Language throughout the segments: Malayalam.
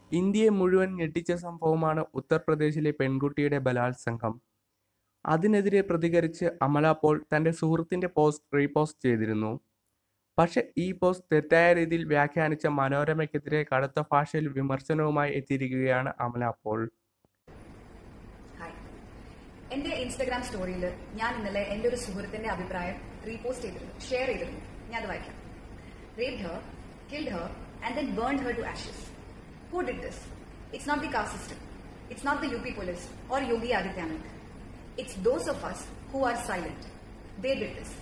ഇന്ത്യയെ മുഴുവൻ ഞെട്ടിച്ച സംഭവമാണ് ഉത്തർപ്രദേശിലെ പെൺകുട്ടിയുടെ ബലാത്സംഗം. അതിനെതിരെ പ്രതികരിച്ച് അമല പോൾ തന്റെ സുഹൃത്തിന്റെ പോസ്റ്റ് റീപോസ്റ്റ് ചെയ്തിരുന്നു. പക്ഷെ ഈ പോസ്റ്റ് തെറ്റായ രീതിയിൽ വ്യാഖ്യാനിച്ച മനോരമയ്ക്കെതിരെ കടുത്ത ഭാഷയിൽ വിമർശനവുമായി എത്തിയിരിക്കുകയാണ് അമല പോൾ. എന്റെ ഇൻസ്റ്റാഗ്രാം സ്റ്റോറിയിൽ ഞാൻ ഇന്നലെ എന്റെ ഒരു സുഹൃത്തിന്റെ അഭിപ്രായം റീപോസ്റ്റ് ചെയ്തിരുന്നു, ഷെയർ ചെയ്തിരുന്നു. ഞാൻ അത് വായിക്കാം. Raped her, killed her, and then burned her to ashes. Who did this? It's not the caste system. It's not the UP police or Yogi Adityanath. It's those of us who are silent. They did this.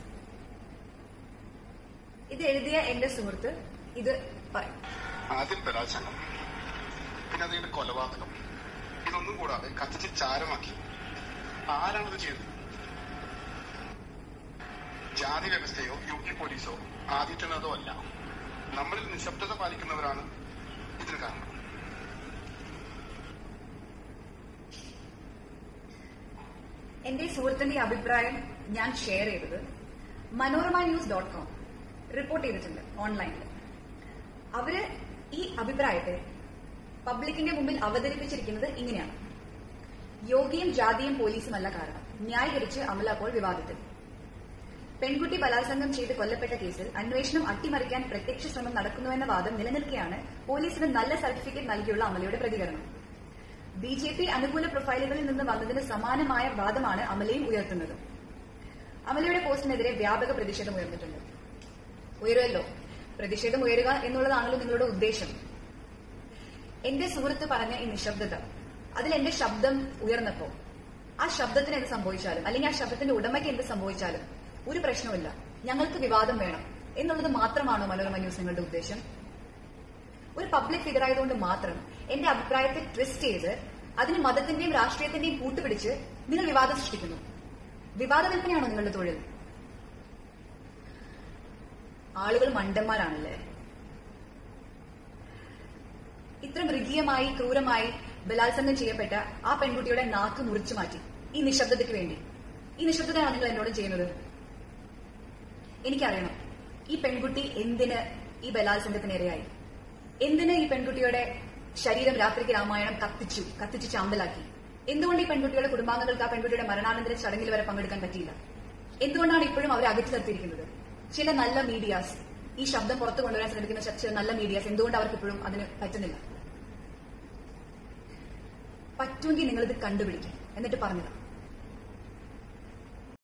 ഇത് എഴുതിയ എന്റെ സുഹൃത്ത് ഇത് പറയും. ആദ്യം ബലാത്സംഗം, പിന്നെ അതിന്റെ കൊലപാതകം, ഇതൊന്നും കൂടാതെ കത്തിച്ച് ചാരമാക്കി. ആരാണത് ചെയ്തത്? ജാതി വ്യവസ്ഥയോ UP പോലീസോ ആദിത്യനാഥോ അല്ല. നമ്മളിൽ നിശബ്ദത പാലിക്കുന്നവരാണ് ഇതിന് കാരണം. എന്റെ സുഹൃത്തിന്റെ അഭിപ്രായം ഞാൻ ഷെയർ ചെയ്തത് manora.news.com റിപ്പോർട്ട് ചെയ്തിട്ടുണ്ട് ഓൺലൈനിൽ. അവര് ഈ അഭിപ്രായത്തെ പബ്ലിക്കിന്റെ മുമ്പിൽ അവതരിപ്പിച്ചിരിക്കുന്നത് ഇങ്ങനെയാണ്: യോഗിയും ജാതിയും പോലീസുമല്ല കാരണം, ന്യായീകരിച്ച് അമല പോൾ വിവാദത്തിൽ. പെൺകുട്ടി ബലാത്സംഗം ചെയ്ത് കൊല്ലപ്പെട്ട കേസിൽ അന്വേഷണം അട്ടിമറിക്കാൻ പ്രത്യക്ഷ ശ്രമം നടക്കുന്നുവെന്ന വാദം നിലനിൽക്കെയാണ് പോലീസിന് നല്ല സർട്ടിഫിക്കറ്റ് നൽകിയുള്ള അമലയുടെ പ്രതികരണം. BJP അനുകൂല പ്രൊഫൈലുകളിൽ നിന്ന് വന്നതിന് സമാനമായ വാദമാണ് അമലയും ഉയർത്തുന്നത്. അമലയുടെ പോസ്റ്റിനെതിരെ വ്യാപക പ്രതിഷേധം ഉയർന്നിട്ടുണ്ട്. ഉയരുമല്ലോ, പ്രതിഷേധം ഉയരുക എന്നുള്ളതാണല്ലോ നിങ്ങളുടെ ഉദ്ദേശം. എന്റെ സുഹൃത്ത് പറഞ്ഞ ഈ നിശബ്ദത, അതിൽ എന്റെ ശബ്ദം ഉയർന്നപ്പോ ആ ശബ്ദത്തിന് എന്ത് സംഭവിച്ചാലും, അല്ലെങ്കിൽ ആ ശബ്ദത്തിന്റെ ഉടമയ്ക്ക് എന്ത് സംഭവിച്ചാലും ഒരു പ്രശ്നമില്ല, ഞങ്ങൾക്ക് വിവാദം വേണം എന്നുള്ളത് മാത്രമാണോ മനോരമ ന്യൂസ് നിങ്ങളുടെ ഉദ്ദേശം? ഒരു പബ്ലിക് ഫിഗർ ആയതുകൊണ്ട് മാത്രം എന്റെ അഭിപ്രായത്തെ ട്വിസ്റ്റ് ചെയ്ത് അതിന് മതത്തിന്റെയും രാഷ്ട്രീയത്തിന്റെയും കൂട്ടുപിടിച്ച് നിങ്ങൾ വിവാദം സൃഷ്ടിക്കുന്നു. വിവാദ വിൽപ്പനയാണോ നിങ്ങളുടെ തൊഴിൽ? ആളുകൾ മണ്ടന്മാരാണല്ലേ? ഇത്ര മൃഗീയമായി ക്രൂരമായി ബലാത്സംഗം ചെയ്യപ്പെട്ട ആ പെൺകുട്ടിയുടെ നാക്ക് മുറിച്ചു മാറ്റി ഈ നിശബ്ദതയ്ക്ക് വേണ്ടി. ഈ നിശബ്ദതയാണ് നിങ്ങൾ എന്നോട് ചെയ്യുന്നത്. എനിക്കറിയണം ഈ പെൺകുട്ടി എന്തിന് ഈ ബലാത്സംഗത്തിനിരയായി, എന്തിന് ഈ പെൺകുട്ടിയുടെ ശരീരം രാത്രിക്ക് രാമായണം കത്തിച്ച് ചാമ്പലാക്കി, എന്തുകൊണ്ട് ഈ പെൺകുട്ടിയുടെ കുടുംബാംഗങ്ങൾക്ക് ആ പെൺകുട്ടിയുടെ മരണാനന്തര ചടങ്ങിൽ വരെ പങ്കെടുക്കാൻ പറ്റിയില്ല, എന്തുകൊണ്ടാണ് ഇപ്പോഴും അവരെ അകറ്റി നിർത്തിയിരിക്കുന്നത്? ചില നല്ല മീഡിയാസ്, ഈ ശബ്ദം പുറത്തു കൊണ്ടുവരാൻ ശ്രമിക്കുന്ന ചില നല്ല മീഡിയാസ്, എന്തുകൊണ്ട് അവർക്ക് ഇപ്പോഴും അതിന് പറ്റുന്നില്ല? പറ്റുമെങ്കിൽ നിങ്ങളിത് കണ്ടുപിടിക്കും, എന്നിട്ട് പറഞ്ഞത്